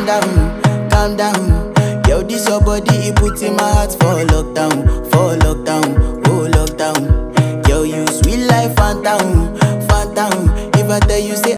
calm down. Yo, this your body, it puts in my heart for lockdown, oh lockdown. Yo, you sweet life, phantom. If I tell you say